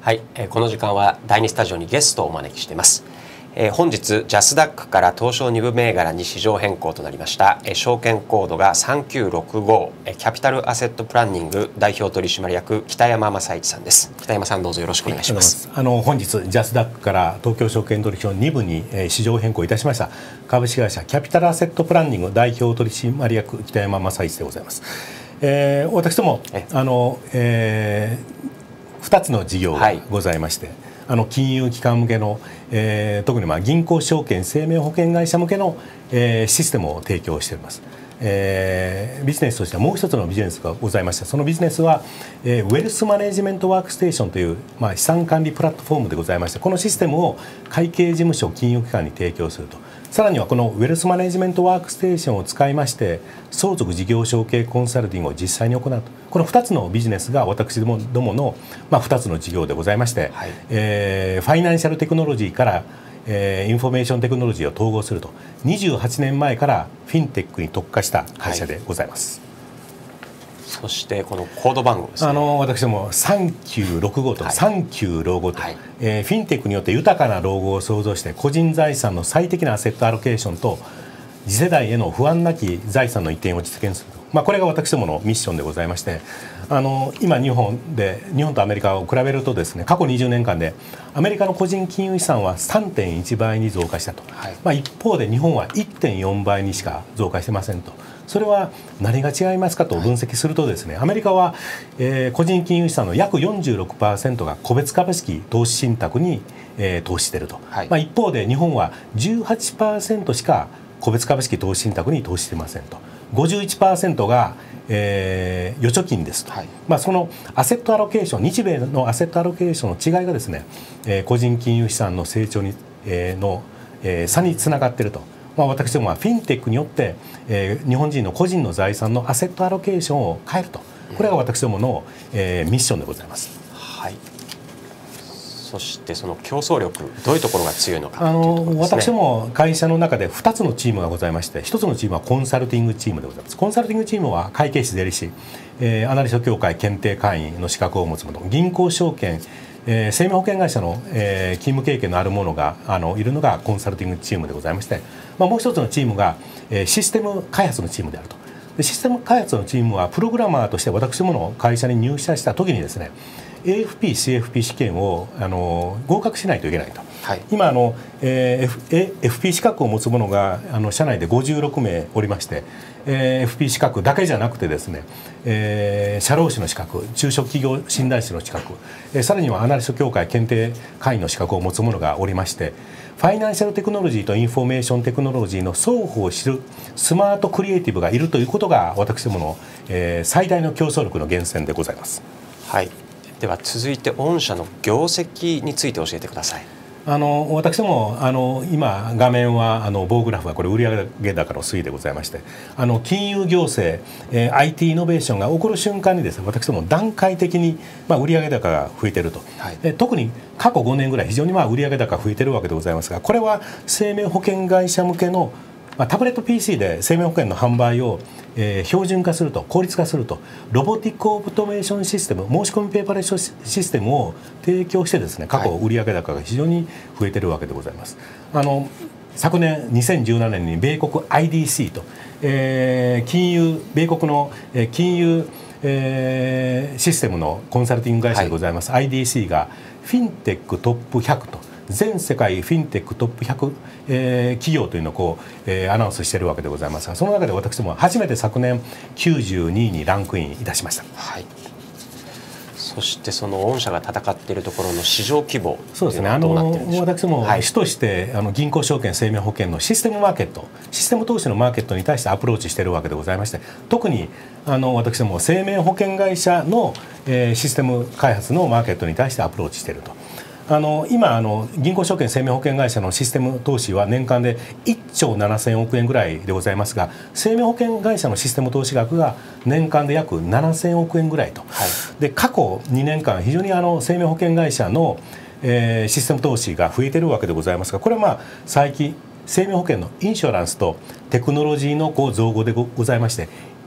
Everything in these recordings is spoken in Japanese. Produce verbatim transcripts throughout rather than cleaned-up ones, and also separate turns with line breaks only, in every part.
はい、えー、この時間はだいにスタジオにゲストをお招きしています。えー、本日ジャスダックから東証に部銘柄に市場変更となりました、えー、証券コードがさんきゅうろくご、えー、キャピタルアセットプランニング代表取締役北山正一さんです。北山さん、どうぞよろしくお願いします。
あの本日ジャスダックから東京証券取引所に部に、えー、市場変更いたしました株式会社キャピタルアセットプランニング代表取締役北山正一でございます。えー、私どもあの、えー、ふたつの事業がございまして、はい、あの金融機関向けの、えー、特にまあ銀行証券生命保険会社向けの、えー、システムを提供しております。えー、ビジネスとしてはもう一つのビジネスがございまして、そのビジネスは、えー、ウェルスマネジメントワークステーションという、まあ、資産管理プラットフォームでございまして、このシステムを会計事務所金融機関に提供すると。さらにはこのウェルスマネジメントワークステーションを使いまして相続事業承継コンサルティングを実際に行うと、このふたつのビジネスが私どもの、まあ、ふたつの事業でございまして、はい、えー、ファイナンシャルテクノロジーから、えー、インフォメーションテクノロジーを統合すると、にじゅうはちねんまえからフィンテックに特化した会社でございます。
はい、そしてこのコード番号ですね。
あの私どもさんきゅうろくごとさんきゅうろくごと、はい、えー、フィンテックによって豊かな老後を創造して個人財産の最適なアセットアロケーションと次世代への不安なき財産の移転を実現すると、まあ、これが私どものミッションでございまして、あの今日本で日本とアメリカを比べるとですね、過去にじゅうねんかんでアメリカの個人金融資産は さんてんいちばいに増加したと、はい、まあ、一方で日本は いってんよんばいにしか増加してませんと。それは何が違いますかと分析するとですね、アメリカは、えー、個人金融資産の約 よんじゅうろくパーセント が個別株式投資信託に、えー、投資していると、はい、まあ、一方で日本は じゅうはちパーセント しか個別株式投資信託に投資していませんと。ごじゅういちパーセント が、えー、預貯金ですと、はい、まあ、そのアセットアロケーション、日米のアセットアロケーションの違いがですね、えー、個人金融資産の成長に、えー、の、えー、差につながっていると。まあ、私どもはフィンテックによって、えー、日本人の個人の財産のアセットアロケーションを変えると、これが私どもの、えー、ミッションでございます。
はい、そしてその競争力、どういうところが強いのかという
あの
ところですね。
私ども会社の中でふたつのチームがございまして、ひとつのチームはコンサルティングチームでございます。コンサルティングチームは会計士、税理士、えー、アナリスト協会検定会員の資格を持つもの、銀行証券、えー、生命保険会社の、えー、勤務経験のある者があのいるのがコンサルティングチームでございまして、まあ、もう一つのチームが、えー、システム開発のチームであると。でシステム開発のチームはプログラマーとして私どもの会社に入社した時にですね、 エーエフピー、シーエフピー 試験をあの合格しないといけないと、はい、今あの、えー、F エフピー 資格を持つ者があの社内でごじゅうろくめいおりまして、えー、エフピー 資格だけじゃなくてですね、えー、社労士の資格、中小企業診断士の資格、えー、さらにはアナリスト協会検定会員の資格を持つ者がおりまして、ファイナンシャルテクノロジーとインフォメーションテクノロジーの双方を知るスマートクリエイティブがいるということが私どもの、えー、最大の競争力の源泉でございます。
はい、では続いて御社の業績について教えてください。
あの私どもあの今画面はあの棒グラフはこれ売上高の推移でございまして、あの金融行政、えー、アイティー イノベーションが起こる瞬間にですね、私ども段階的に、まあ、売上高が増えていると、はい、特に過去ごねんぐらい非常にまあ売上高が増えているわけでございますが、これは生命保険会社向けのまあ、タブレット ピーシー で生命保険の販売を、えー、標準化すると、効率化すると、ロボティックオートメーションシステム、申し込みペーパーレスシステムを提供してですね、過去売上高が非常に増えているわけでございます。あの昨年にせんじゅうななねんに米国 アイディーシー と、えー、金融米国の、えー、金融、えー、システムのコンサルティング会社でございます、はい、アイディーシー がフィンテックトップひゃくと、全世界フィンテックトップひゃく、えー、企業というのをこう、えー、アナウンスしているわけでございますが、その中で私ども初めて昨年きゅうじゅうにいにランクインいたしました。
はい、そしてその御社が戦っているところの市場規模
そうですね、あの私ども、はい、主としてあの銀行証券生命保険のシステムマーケット、システム投資のマーケットに対してアプローチしているわけでございまして、特にあの私ども生命保険会社の、えー、システム開発のマーケットに対してアプローチしていると。あの今あの銀行証券生命保険会社のシステム投資は年間でいっちょうななせんおくえんぐらいでございますが、生命保険会社のシステム投資額が年間で約ななせんおくえんぐらいと、はい、で過去にねんかん非常にあの生命保険会社の、えー、システム投資が増えているわけでございますが、これはまあ最近生命保険のインシュアランスとテクノロジーのこう造語で ご, ございまして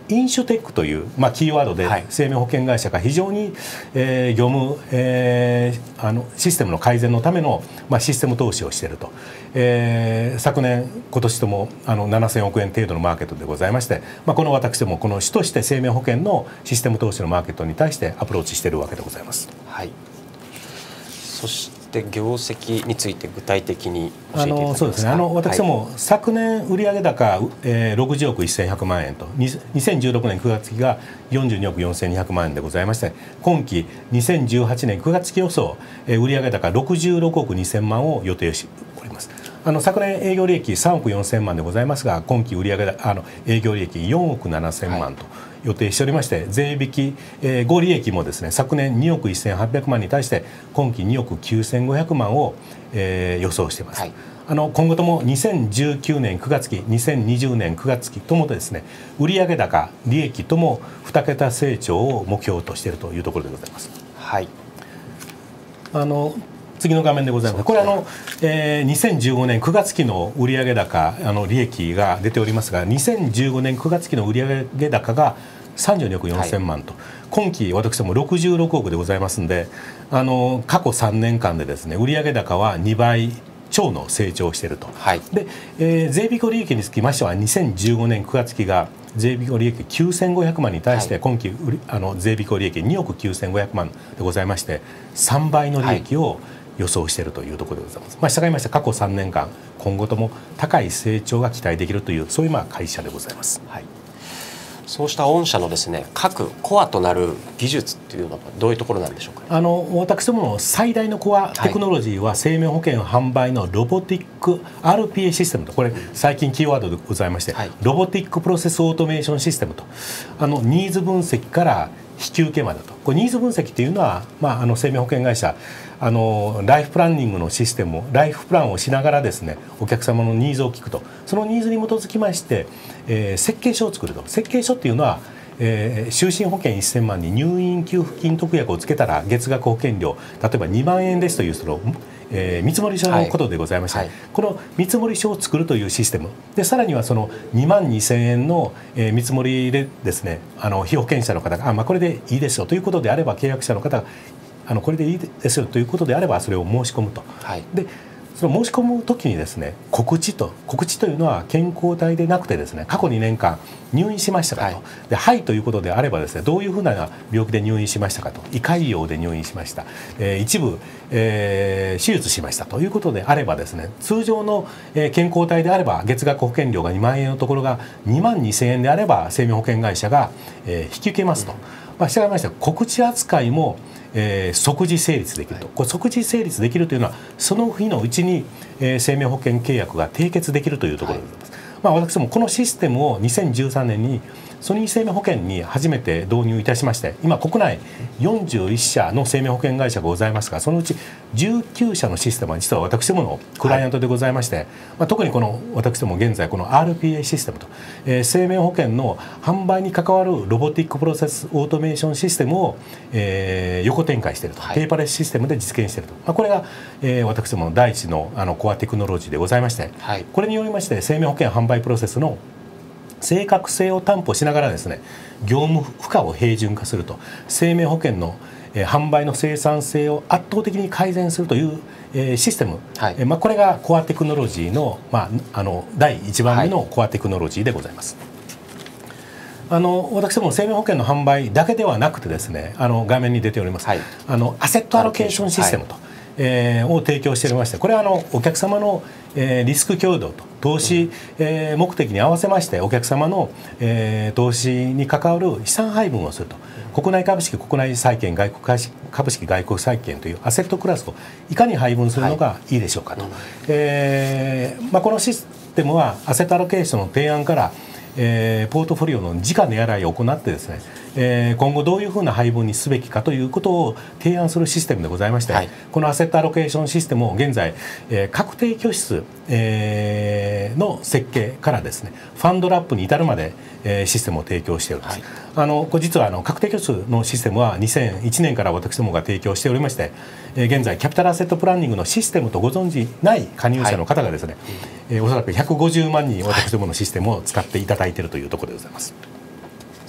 インシュテックという、まあ、キーワードで生命保険会社が非常に、えー、業務、えー、あのシステムの改善のための、まあ、システム投資をしていると、えー、昨年今年ともあのななせんおくえん程度のマーケットでございまして、まあ、この私どもこの主として生命保険のシステム投資のマーケットに対してアプローチしているわけでございます。
はい、そして業績について具体的に教えていただけますか。あの
そうですね、あの私ども、はい、昨年売上高、えー、ろくじゅうおくせんひゃくまんえんとにせんじゅうろくねんくがつ期がよんじゅうにおくよんせんにひゃくまんえんでございまして、今期にせんじゅうはちねんくがつ期予想、えー、売上高ろくじゅうろくおくにせんまんを予定しております。あの昨年営業利益さんおくよんせんまんでございますが、今期売上あの営業利益よんおくななせんまんと予定しておりまして、税引き、えー、合利益もですね、昨年におくせんはっぴゃくまんに対して今期におくきゅうせんごひゃくまんを、えー、予想しています。はい、あの今後ともにせんじゅうきゅうねんくがつ期、にせんにじゅうねんくがつ期ともですね、売上高、利益ともに桁成長を目標としているというところでございます。
はい。
あの次の画面でございます。これあの、えー、にせんじゅうごねんくがつ期の売上高、あの利益が出ておりますが、にせんじゅうごねんくがつ期の売上高がさんじゅうにおくよんせんまんと、はい、今期私どもろくじゅうろくおくでございますので、あの過去さんねんかんでですね、売上高はにばい超の成長をしていると。はい、で、えー、税引き利益につきましてはにせんじゅうごねんくがつ期が税引き利益きゅうせんごひゃくまんに対して、今期あの税引き利益におくきゅうせんごひゃくまんでございまして、さんばいの利益を、はい、予想しているというところでございます。まあ、従いまして過去さんねんかん今後とも高い成長が期待できるという、そういうまあ会社でございます。
はい、そうした御社のですね、各コアとなる技術っていうのはどういうところなんでしょうか。
あの私どもの最大のコアテクノロジーは生命保険販売のロボティック アールピーエー システムと、これ最近キーワードでございまして、はい、ロボティックプロセスオートメーションシステムと、あのニーズ分析から引き受けまでと、これニーズ分析っていうのは、まあ、あの生命保険会社あのライフプランニングのシステムをライフプランをしながらですね、お客様のニーズを聞くと、そのニーズに基づきまして、えー、設計書を作ると。設計書っていうのは、えー、就寝保険せんまんに入院給付金特約をつけたら月額保険料例えばにまんえんですというその、えー、見積書のことでございまして、はいはい、この見積書を作るというシステムで、さらにはそのにまんにせんえんの、えー、見積もりでですね、あの被保険者の方があ、まあ、これでいいですよということであれば、契約者の方があのこれでいいですよということであればそれを申し込むと。はい、でその申し込むときにですね、告知と告知というのは健康体でなくてですね、過去にねんかん入院しましたかと、はい、ではいということであればですね、どういうふうな病気で入院しましたかと、胃潰瘍で入院しました、えー、一部、えー、手術しましたということであればですね、通常の、えー、健康体であれば月額保険料がにまんえんのところがにまんにせんえんであれば生命保険会社が、えー、引き受けますと。うん、まあ、従いまして告知扱いもえー、即時成立できると、これ即時成立できるというのはその日のうちに、えー、生命保険契約が締結できるというところでございます。はい、まあ、私もこのシステムをにせんじゅうさんねんにソニー生命保険に初めて導入いたしまして、今国内よんじゅういっしゃの生命保険会社がございますが、そのうちじゅうきゅうしゃのシステムは実は私どものクライアントでございまして、はい、まあ、特にこの私ども現在この アールピーエー システムと、えー、生命保険の販売に関わるロボティックプロセスオートメーションシステムを、えー、横展開していると、はい、ペーパーレスシステムで実現していると、まあ、これが、えー、私どもの第一の、あのコアテクノロジーでございまして、はい、これによりまして生命保険販売プロセスの正確性を担保しながらですね、業務負荷を平準化すると、生命保険の、えー、販売の生産性を圧倒的に改善するという、えー、システム、はい、えーまあ、これがコアテクノロジーの、まあ、あのだいいちばんめのコアテクノロジーでございます。はい、あの私ども生命保険の販売だけではなくてですね、あの画面に出ております、はい、あのアセットアロケーションシステムと、はい、えー、を提供しておりまして、これはあのお客様の、えー、リスク共同と投資、えー、目的に合わせましてお客様の、えー、投資に関わる資産配分をすると、国内株式国内債券外国株式外国債券というアセットクラスをいかに配分するのがいいでしょうかと、はい、えーまあ、このシステムはアセットアロケーションの提案からえー、ポートフォリオの直値洗いを行ってですね、えー、今後どういうふうな配分にすべきかということを提案するシステムでございまして、はい、このアセットアロケーションシステムを現在、えー、確定拠出、えー、の設計からですね、ファンドラップに至るまで、えー、システムを提供しております。はい、あのこれ実はあの確定拠出のシステムはにせんいちねんから私どもが提供しておりまして、えー、現在キャピタルアセットプランニングのシステムとご存じない加入者の方がですね、はい、えー、おそらくひゃくごじゅうまんにん私どものシステムを使っていただいているというところでございます。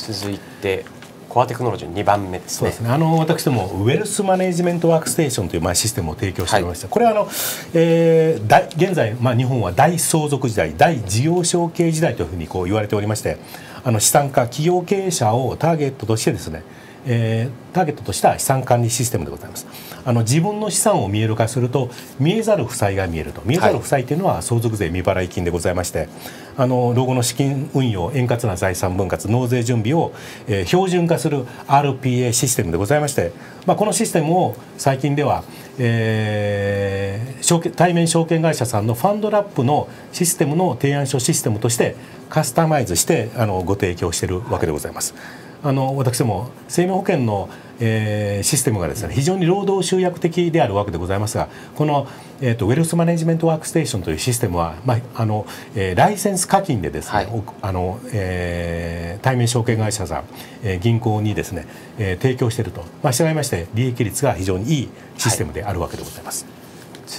続いてコアテクノロジーのにばんめですね。
そうですね。あの私どもウェルスマネジメントワークステーションというまあシステムを提供しておりまして、はい、これはあの、えー、大現在、まあ、日本は大相続時代、大事業承継時代というふうにこう言われておりまして、あの資産家企業経営者をターゲットとしてですね、えー、ターゲットとした資産管理システムでございます。あの自分の資産を見える化すると見えざる負債が見えると。見えざる負債というのは相続税未払い金でございまして、あの老後の資金運用、円滑な財産分割、納税準備を、えー、標準化する アールピーエー システムでございまして、まあ、このシステムを最近では、えー、証券対面証券会社さんのファンドラップのシステムの提案書システムとしてカスタマイズしてあのご提供しているわけでございます。あの私ども生命保険の、えー、システムがですね非常に労働集約的であるわけでございますが、この、えー、とウェルスマネジメントワークステーションというシステムは、まああのえー、ライセンス課金でですね、はい、あのえー、対面証券会社さん、えー、銀行にですね、えー、提供していると、まあ、従いまして利益率が非常にいいシステムであるわけでございます。はい、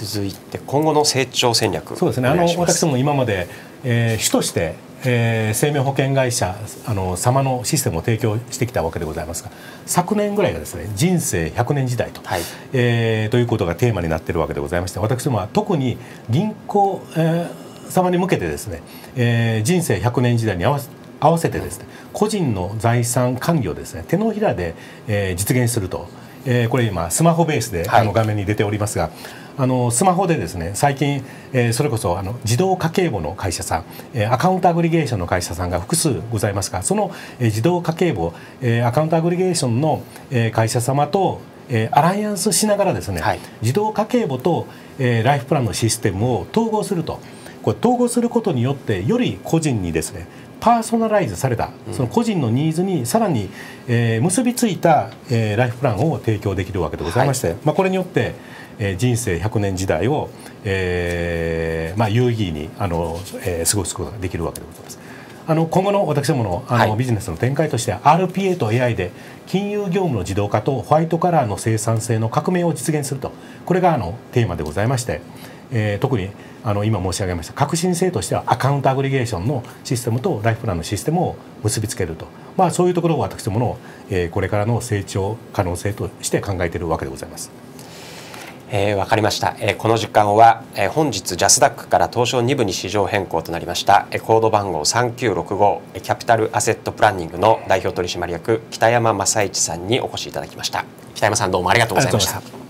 続いて今後の成長戦略、
そうですね。あの私ども今まで、えー、主としてえー、生命保険会社あの様のシステムを提供してきたわけでございますが、昨年ぐらいがですね人生ひゃくねん時代と、はい、えー、ということがテーマになっているわけでございまして、私どもは特に銀行、えー、様に向けてですね、えー、人生ひゃくねん時代に合わせ合わせてですね、個人の財産管理をですね手のひらで、えー、実現すると、えー、これ今スマホベースで、はい、あの画面に出ておりますが、あのスマホでですね最近、えー、それこそあの自動家計簿の会社さん、えー、アカウントアグリゲーションの会社さんが複数ございますが、その、えー、自動家計簿、えー、アカウントアグリゲーションの、えー、会社様と、えー、アライアンスしながらですね、はい、自動家計簿と、えー、ライフプランのシステムを統合すると。これ統合することによってより個人にですねパーソナライズされたその個人のニーズにさらに、えー、結びついた、えー、ライフプランを提供できるわけでございまして、はい、まあ、これによって、えー、人生ひゃくねん時代を、えーまあ、有意義にあの、えー、過ごすことができるわけでございます。あの今後の私どもの、あの、はい、ビジネスの展開としては アールピーエー と エーアイ で金融業務の自動化とホワイトカラーの生産性の革命を実現すると、これがあのテーマでございまして、えー、特にあの今申し上げました革新性としてはアカウントアグリゲーションのシステムとライフプランのシステムを結びつけると、まあ、そういうところを私どもの、えー、これからの成長可能性として考えているわけでございます。
えー、分かりました、えー、この時間は、えー、本日ジャスダックから東証に部に市場変更となりました、えー、コード番号さんきゅうろくごキャピタルアセットプランニングの代表取締役北山正一さんにお越しいただきました。北山さん、どうもありがとうございました。